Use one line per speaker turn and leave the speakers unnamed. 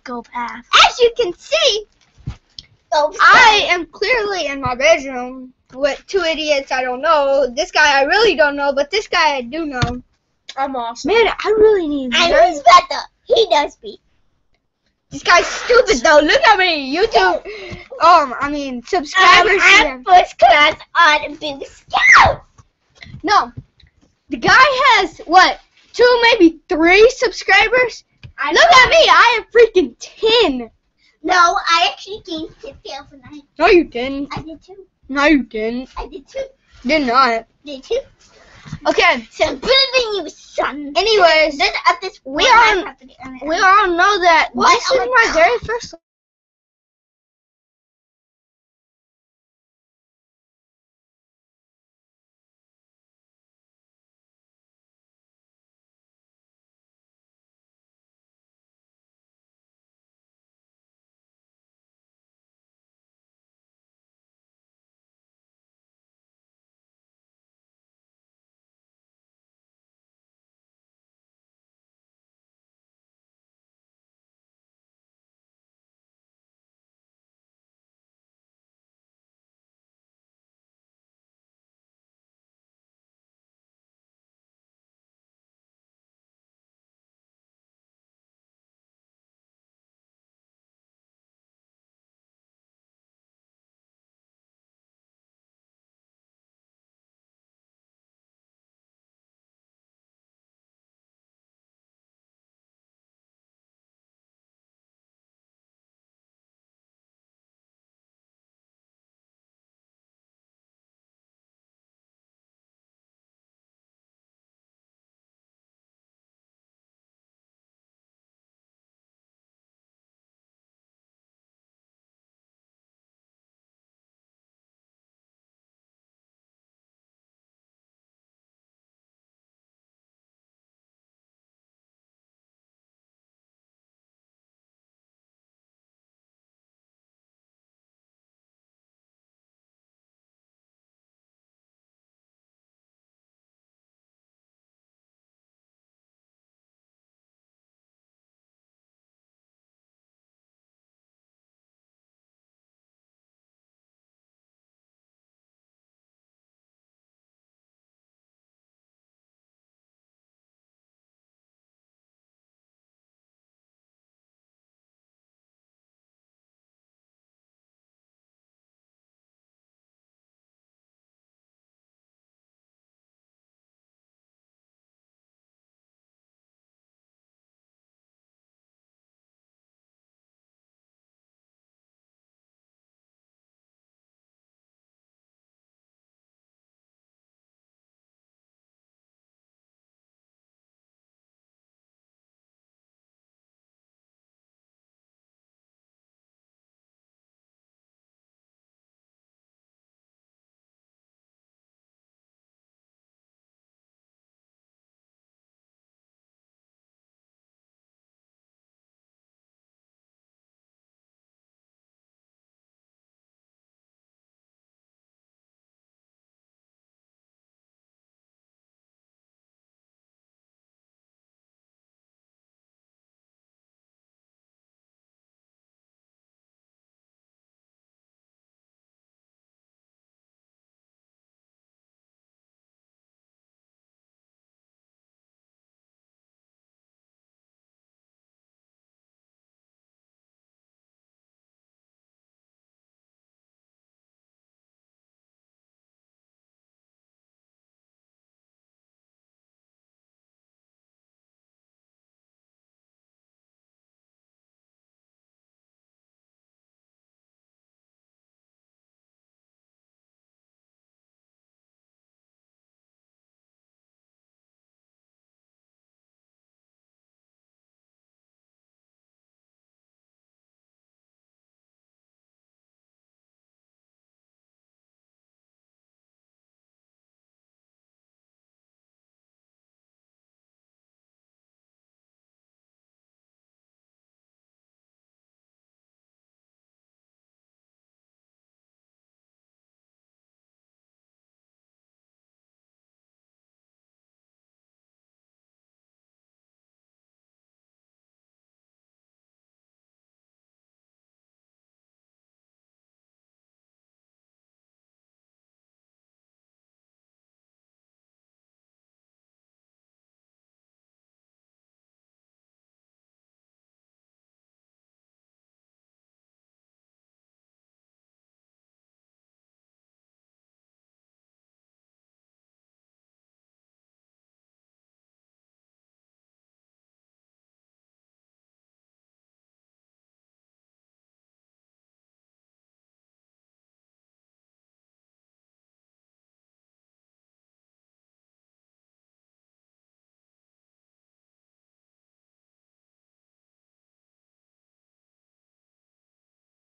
psychopath.
As you can see, I am clearly in my bedroom with two idiots I don't know. This guy I really don't know, but this guy I do know.
I'm awesome.
Man, I really need
And who's better? He does beat.
This guy's stupid though. Look at me, YouTube. Subscribers.
I'm first class on Big Scout.
No, the guy has what? 2, maybe 3 subscribers. Look at me. I have freaking 10.
No, I actually gained 50 overnight.
No, you didn't.
I did too.
No, you didn't.
I did too.
Did not.
Did too.
Okay.
So better than you, son.
Anyways,
This, at this
we
point,
all
I have to do-
we all know that
What?
this is my very first